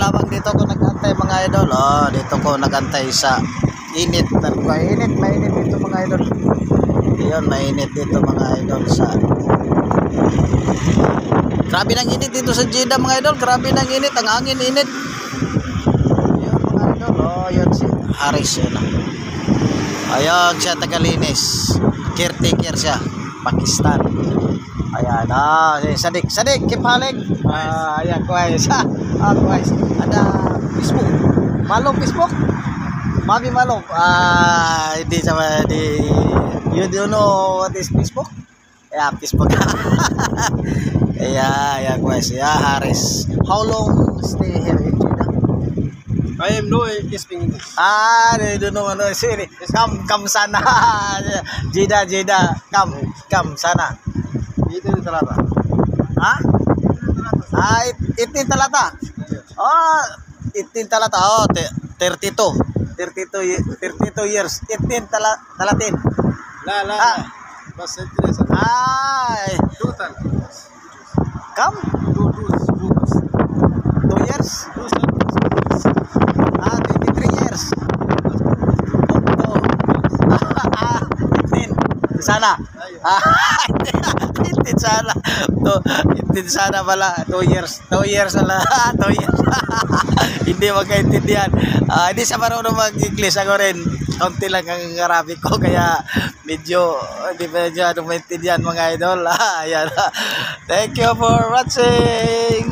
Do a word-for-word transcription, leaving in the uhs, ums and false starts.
habang dito ko nagantay mga idol, oh, dito ko nagantay sa init. Init, mainit dito mga idol. Ayun, mainit dito mga idol sa grabe nang init dito sa Jeddah mga idol. Grabe nang init, ang hangin init. Ayun mga idol, oh, yun si Haris yun. Ayun siya, tagalinis, caretaker siya, Pakistan. Ayan, ah, sadik, sadik, kipalik. Ah, ayan, kuwais. Ah, kuwais. Ada Facebook. Malong Facebook. Mami Malong. Ah, hindi sama di. You don't know what is Facebook? Yeah, Facebook. Yeah, yeah, kuwais. Yeah, Haris. How long stay here in Jeddah? I am no speaking English. Ah, they don't know ano. Sorry. Come, come sana. Jeddah, Jeddah. Come, come sana. Itu Talata. Ha? Ah, itin talata. Oh, itin talata. Oh, thirty-two. thirty-two, thirty-two years. itin tala, talatin. La la. Ah. Bas interesa. Ay. Total. Come? Two two two. Two years? Ah, twenty-three years. Oh. Ah, itin. Sana. Ah, itin sana. To, itin sana pala. Two years. Two years na Two years. Hindi magkaintindihan. Ah, hindi siya marunong mag-English. Ako rin. Kaunti lang ang Arabic ko. Kaya medyo hindi medyo ano maintindihan mga idol. Ah, ayan. Thank you for watching.